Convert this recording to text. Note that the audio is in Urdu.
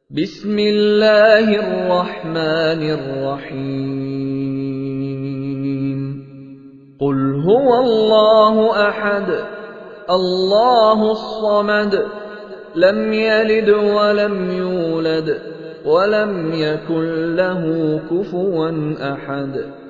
بسم الله الرحمن الرحيم قل هو الله أحد الله الصمد لم يلد ولم يولد ولم يكن له كفوا أحد